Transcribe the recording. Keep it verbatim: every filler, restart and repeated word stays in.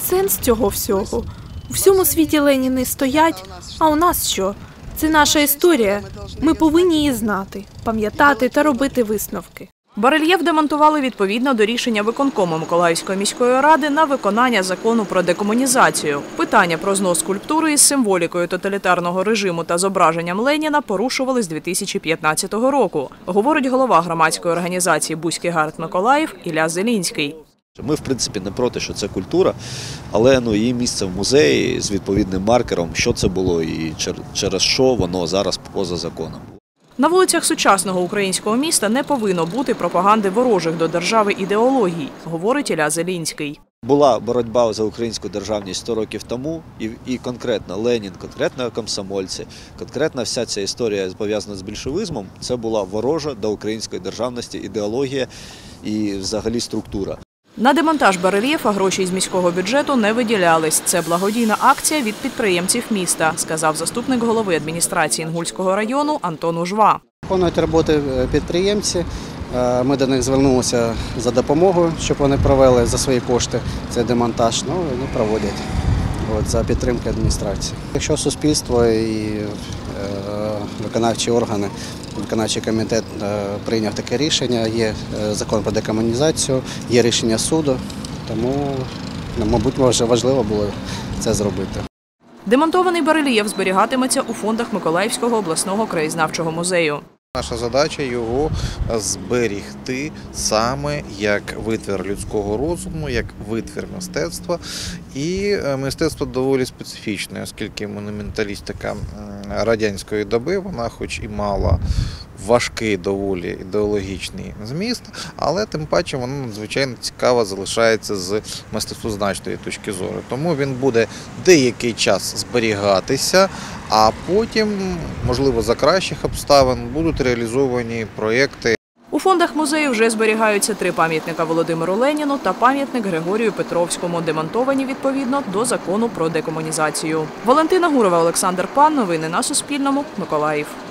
сенс цього всього? У всьому світі Леніни стоять, а у нас що? Це наша історія. Ми повинні її знати, пам'ятати та робити висновки. Барельєф демонтували відповідно до рішення виконкому Миколаївської міської ради на виконання закону про декомунізацію. Питання про знос скульптури із символікою тоталітарного режиму та зображенням Леніна порушували з дві тисячі п'ятнадцятого року, говорить голова громадської організації «Бузький гард Миколаїв» Ілля Зелінський. Ми, в принципі, не проти, що це культура, але ну, її місце в музеї з відповідним маркером, що це було і через що воно зараз поза законом. На вулицях сучасного українського міста не повинно бути пропаганди ворожих до держави ідеологій, говорить Ілля Зелінський. Була боротьба за українську державність сто років тому, і, і конкретно Ленін, конкретно комсомольці, конкретно вся ця історія, пов'язана з більшовизмом, це була ворожа до української державності ідеологія і взагалі структура. На демонтаж барельєфа гроші із міського бюджету не виділялись. Це благодійна акція від підприємців міста, сказав заступник голови адміністрації Інгульського району Антон Ужва. Виконують роботи підприємці. Ми до них звернулися за допомогою, щоб вони провели за свої кошти цей демонтаж. Ну, вони проводять от, за підтримки адміністрації. Якщо суспільство і е, виконавчі органи, виконавчий комітет е, прийняв таке рішення, є закон про декомунізацію, є рішення суду, тому, мабуть, важливо було це зробити. Демонтований барельєф зберігатиметься у фондах Миколаївського обласного краєзнавчого музею. Наша задача його зберігти саме як витвір людського розуму, як витвір мистецтва. І мистецтво доволі специфічне, оскільки монументалістика радянської доби, вона хоч і мала важкий доволі ідеологічний зміст, але тим паче воно надзвичайно цікаво залишається з мистецтвознавчої точки зору. Тому він буде деякий час зберігатися, а потім, можливо, за кращих обставин будуть реалізовані проєкти. У фондах музею вже зберігаються три пам'ятника Володимиру Леніну та пам'ятник Григорію Петровському, демонтовані відповідно до закону про декомунізацію. Валентина Гурова, Олександр Пан. Новини на Суспільному. Миколаїв.